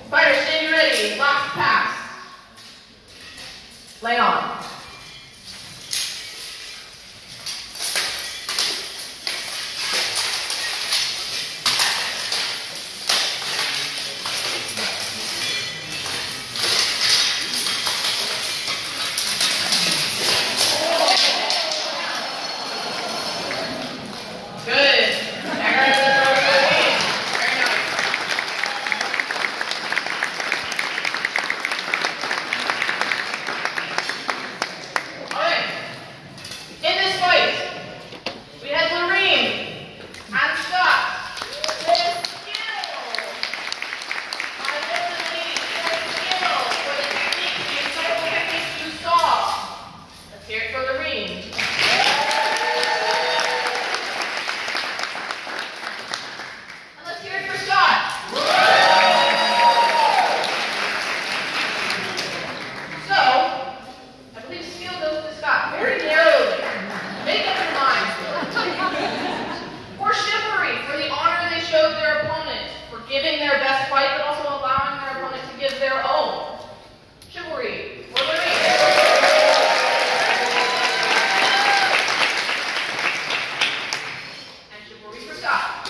Fighters, stand ready. Last pass. Lay on. Giving their best fight, but also allowing their opponent to give their own. Chivalry, for the ring. And chivalry for Scott.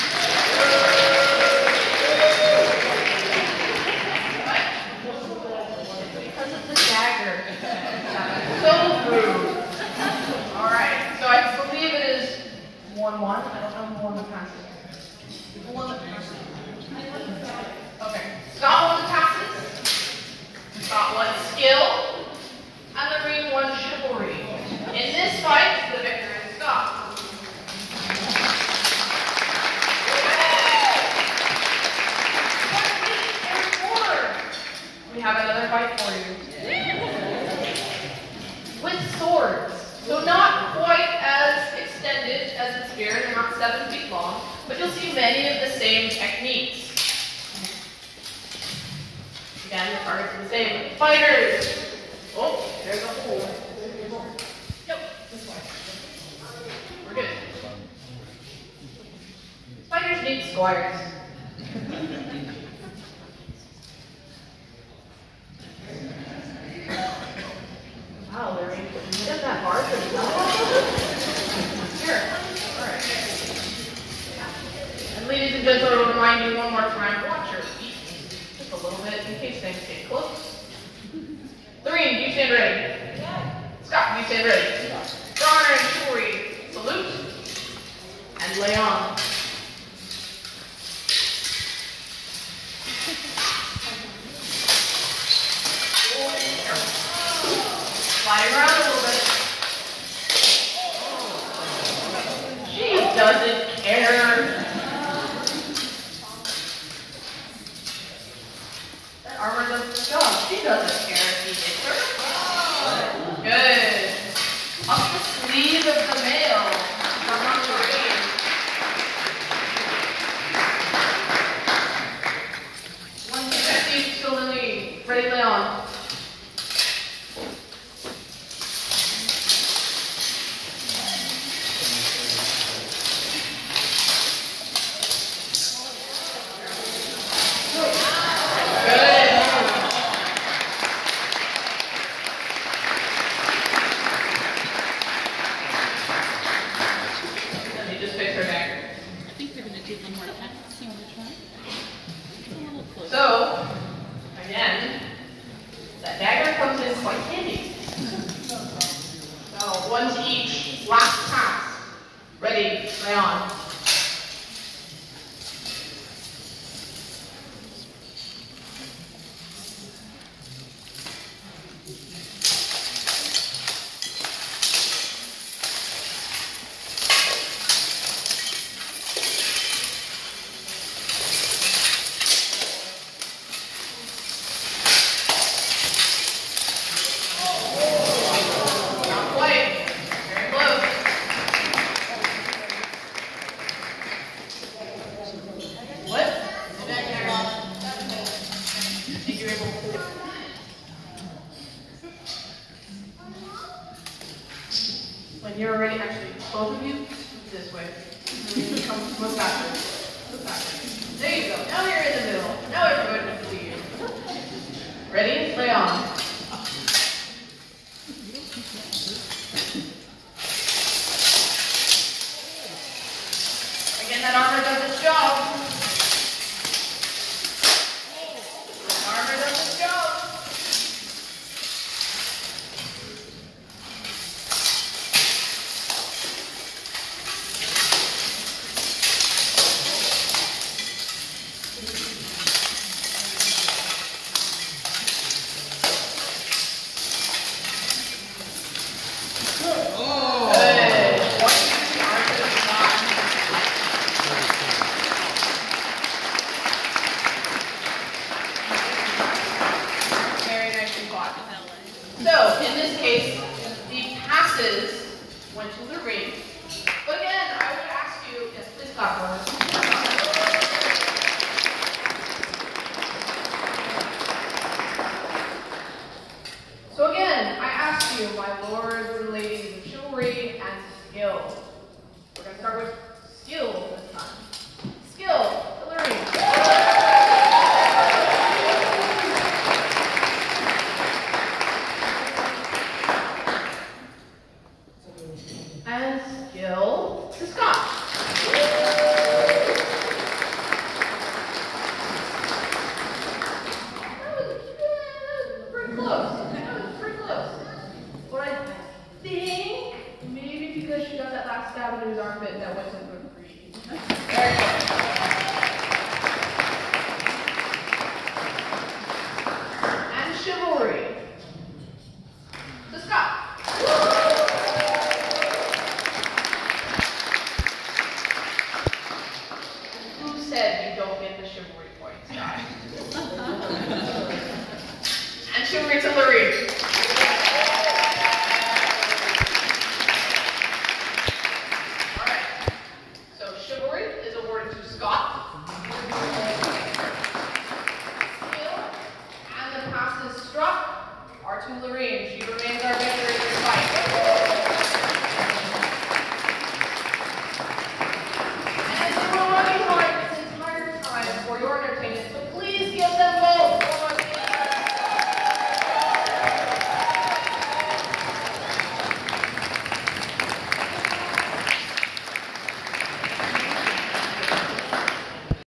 Because of the dagger. So rude. Alright, so I believe it is 1-1. I don't know who won the passes. Who won the passes? Okay. Scott won the passes. Scott won skill. And the ring won chivalry. In this fight, the victor is Scott. We have another fight for you. With swords. So not quite as extended as the spear, they're not 7 feet long, but you'll see many of the same techniques. Again, the targets are the same. Fighters! Oh, there's a hole. Yep, this way. We're good. Fighters need squires. Wow, Larry, you did that hard for Here. Alright. And ladies and gentlemen, I will remind you one more time, watch your feet just a little bit in case things get close. Lorene, do you stand ready? Yeah. Scott, do you stand ready? Yeah. For honor and chivalry, salute and lay on. Slide around a little bit. She doesn't care. That armor does the job. She doesn't care if he hits her. Good. Up the sleeve of the male. From on the ring. One second, still in the lead. Ready, lay on. So, again, that dagger comes in quite handy. So, 1 to each. Last pass. Ready, lay on. When you're ready, actually, both of you, this way. Come, look backwards. Look backwards. There you go. Now you're in the middle. Now everyone can see you. So, in this case, the passes went to Lorraine. But again, I would ask you, yes, please clap for us. So again, I ask you, my lords and ladies of chivalry and skill. We're going to start with skill this time. Skill, Hillary. And skill to Scott. That was pretty close. That was pretty close. But I think maybe because she got that last stab in his armpit, that wasn't good for you. Very good. And chivalry. To Scott. Who said you don't get the chivalry point, Scott? And chivalry to Lorraine.